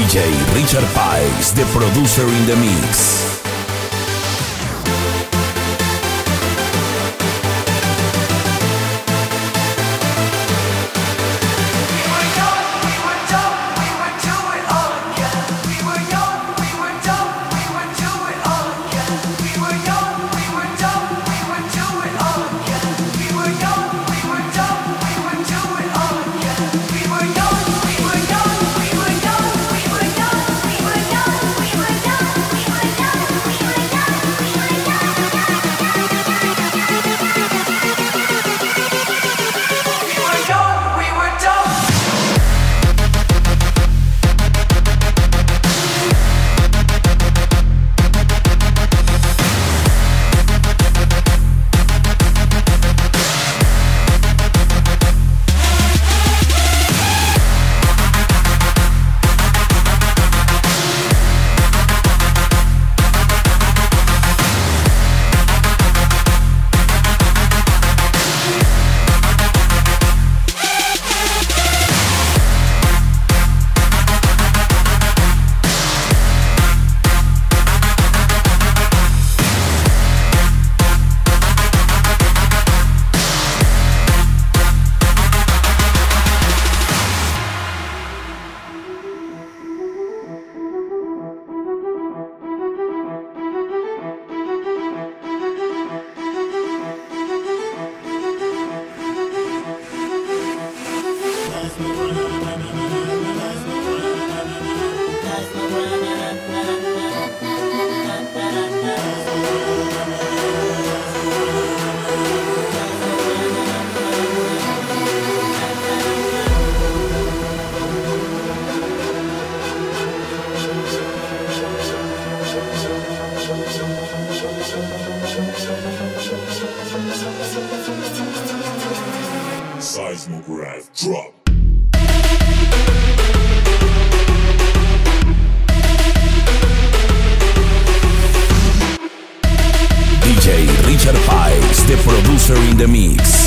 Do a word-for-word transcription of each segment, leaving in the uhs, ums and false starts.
D J Richard Pies, the producer in the mix. Seismograph drop. D J Richard Pies, the producer in the mix.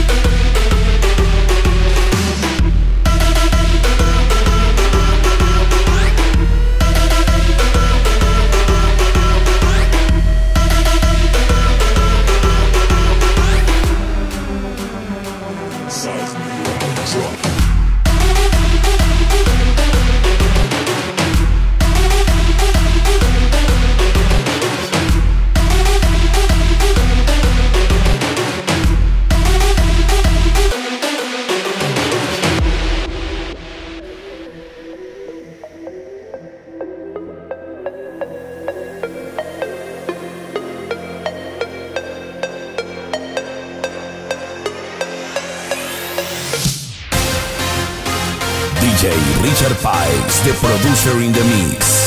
D J Richard Pies, the producer in the mix.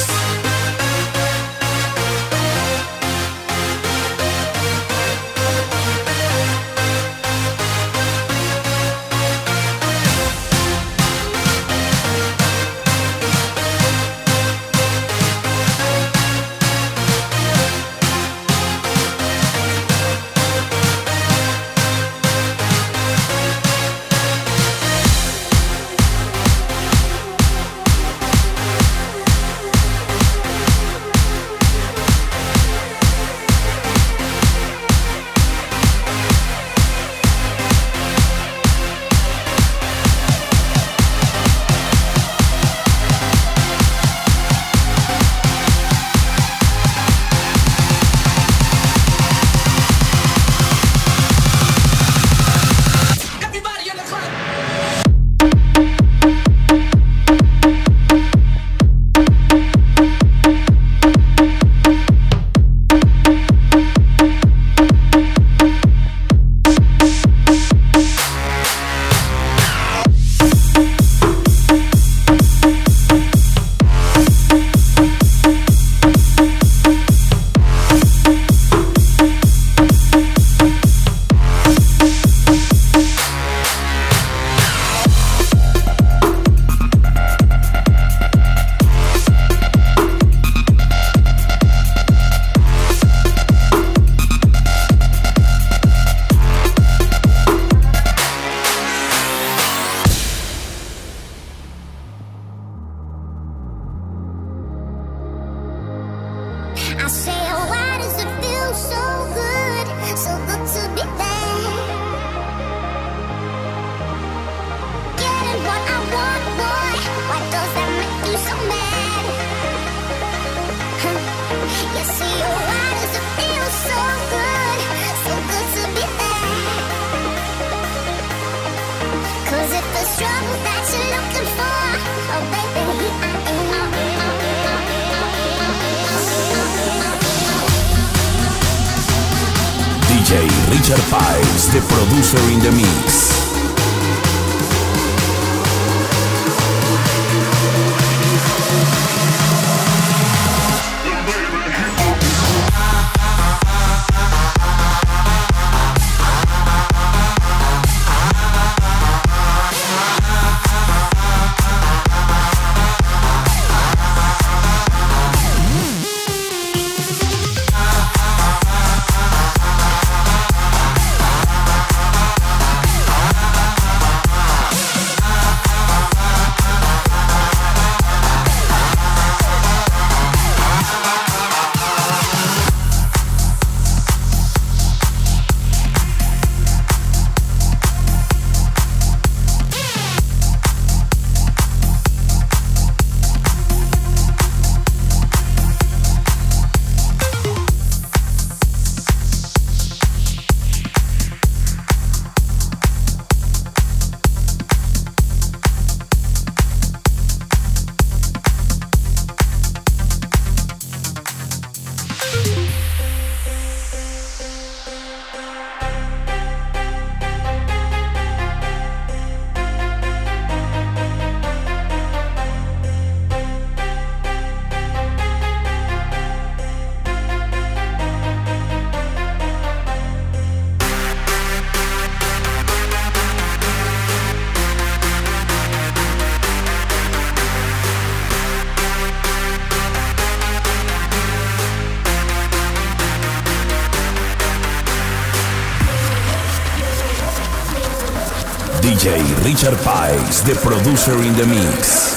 I say, oh, why does it feel so good, so good to be there? Getting what I want, boy, why does that make you so mad? You see, oh, why does it feel so good, so good to be there? Cause if the struggle that you're looking for, oh baby, here I am. D J Richard Pipes, the producer in the mix. D J Richard Pipes, the producer in the mix.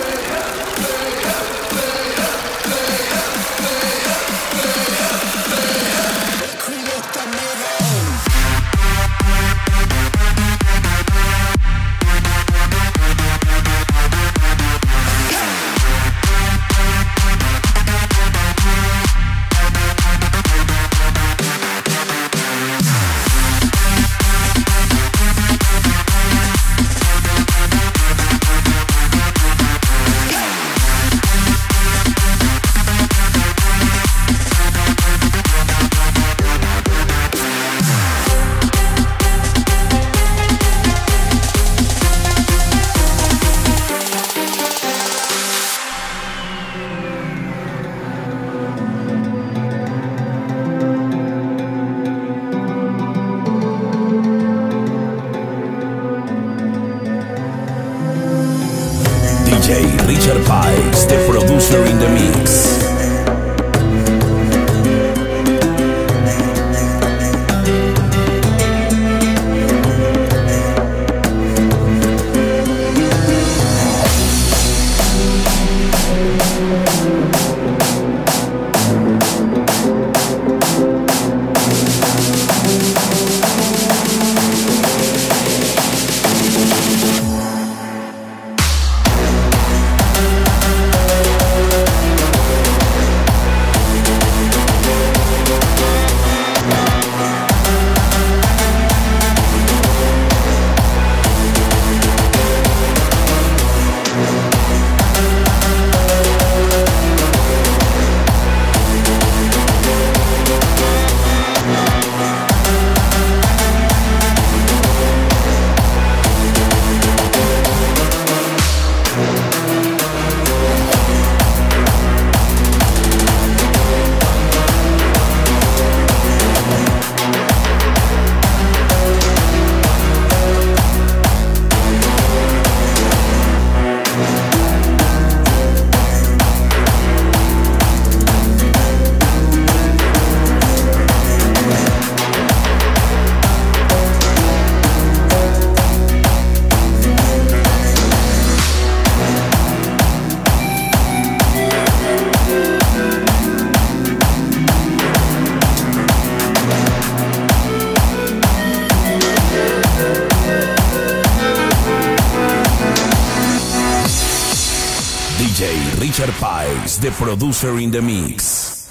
D J Richard Pipes, the producer in the mix. Richard Pies, the producer in the mix.